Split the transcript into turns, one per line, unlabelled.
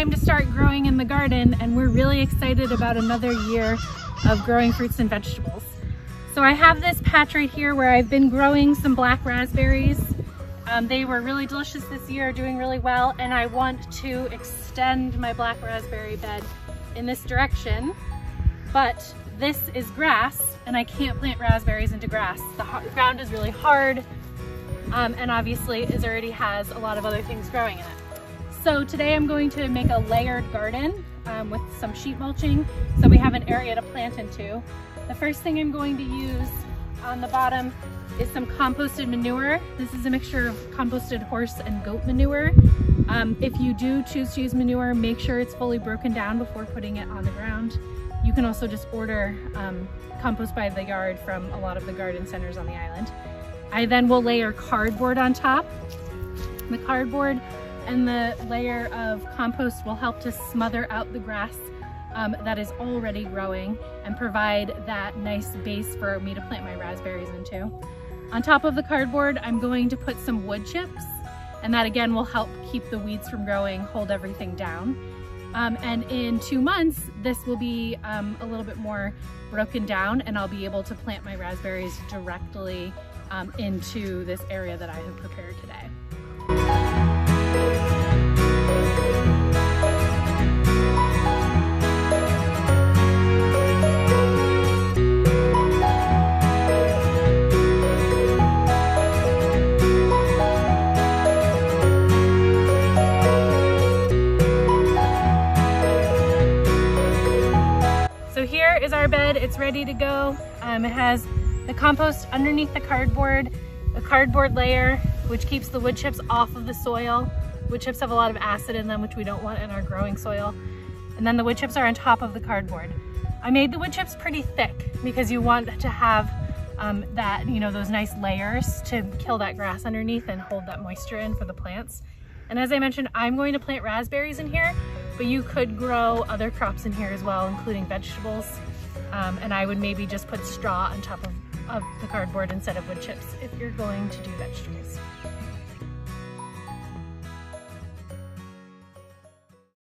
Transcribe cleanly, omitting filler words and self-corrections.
time to start growing in the garden, and we're really excited about another year of growing fruits and vegetables. So I have this patch right here where I've been growing some black raspberries. They were really delicious this year, doing really well, and I want to extend my black raspberry bed in this direction, but this is grass and I can't plant raspberries into grass. The ground is really hard, and obviously it already has a lot of other things growing in it. So today I'm going to make a layered garden with some sheet mulching so we have an area to plant into. The first thing I'm going to use on the bottom is some composted manure. This is a mixture of composted horse and goat manure. If you do choose to use manure, make sure it's fully broken down before putting it on the ground. You can also just order compost by the yard from a lot of the garden centers on the island. I then will layer cardboard on top. The cardboard and the layer of compost will help to smother out the grass that is already growing and provide that nice base for me to plant my raspberries into. On top of the cardboard, I'm going to put some wood chips, and that again will help keep the weeds from growing, hold everything down. And in 2 months, this will be a little bit more broken down, and I'll be able to plant my raspberries directly into this area that I have prepared today. So here is our bed, it's ready to go. It has the compost underneath the cardboard layer, which keeps the wood chips off of the soil. Wood chips have a lot of acid in them, which we don't want in our growing soil. And then the wood chips are on top of the cardboard. I made the wood chips pretty thick because you want to have that, those nice layers to kill that grass underneath and hold that moisture in for the plants. And as I mentioned, I'm going to plant raspberries in here, but you could grow other crops in here as well, including vegetables. And I would maybe just put straw on top of the cardboard instead of wood chips if you're going to do vegetables.